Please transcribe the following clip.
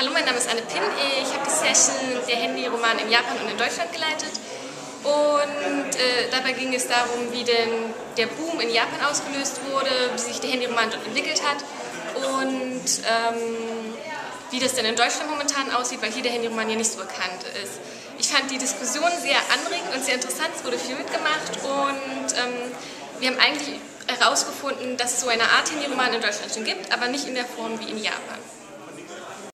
Hallo, mein Name ist Anne Pin. Ich habe die Session der Handyroman in Japan und in Deutschland geleitet. Und dabei ging es darum, wie denn der Boom in Japan ausgelöst wurde, wie sich der Handyroman dort entwickelt hat und wie das denn in Deutschland momentan aussieht, weil hier der Handyroman ja nicht so bekannt ist. Ich fand die Diskussion sehr anregend und sehr interessant, es wurde viel mitgemacht und wir haben eigentlich herausgefunden, dass es so eine Art Handyroman in Deutschland schon gibt, aber nicht in der Form wie in Japan.